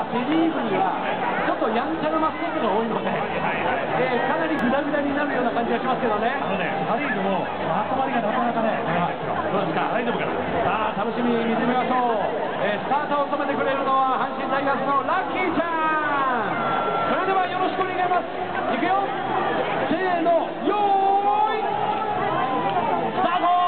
セ・リーグにはちょっとやんちゃなマスコットが多いので、かなりグダグダになるような感じがしますけどね。 パ・リーグもまとまりがなかなかね、 どうですか、 大丈夫かな。 さあ楽しみに見てみましょう。スターターを務めてくれるのは阪神タイガースのラッキーちゃん。それではよろしくお願いします。いくよ、せーの、よーいスタート。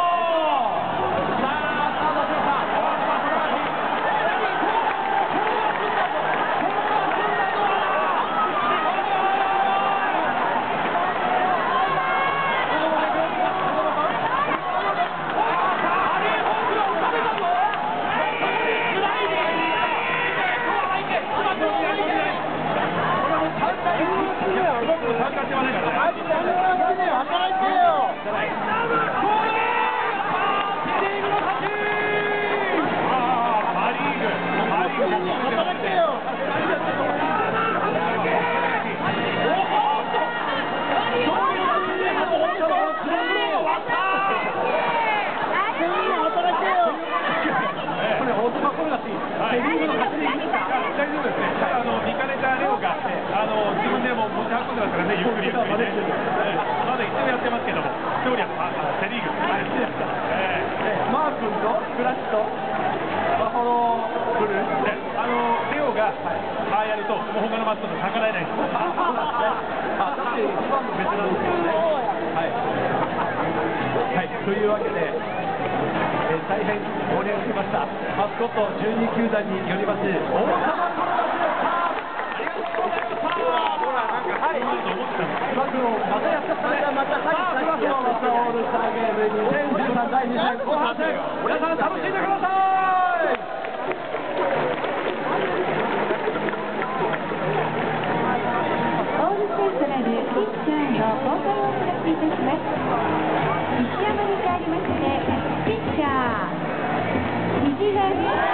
見かねたレオが自分でも持ち運んでますからね、ゆっくりゆっくりね。まだ一応やってますけども、勝利はセ・リーグ。 マー君とクラッチとバファローブルー。 レオがああやると、もう他のマスコット逆らえないんです。 確かに一番のベテランですよね。はい、というわけで、大変盛り上がりましたマスコット12球団によります王様プロレスでした。ありがとうございました。はい、マクロまたやっちゃったね。また9月のマスオールスターゲーム2013第2戦後半戦、皆さん楽しんでください。 オールステートなるピッチャーの交代をお知らせいたします。西山に代わりましてピッチャー藤原